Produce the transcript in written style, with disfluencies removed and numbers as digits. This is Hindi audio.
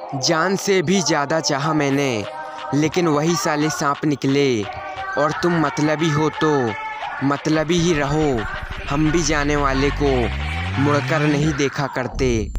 जान से भी ज़्यादा चाहा मैंने, लेकिन वही साले सांप निकले। और तुम मतलबी हो तो मतलबी ही रहो, हम भी जाने वाले को मुड़कर नहीं देखा करते।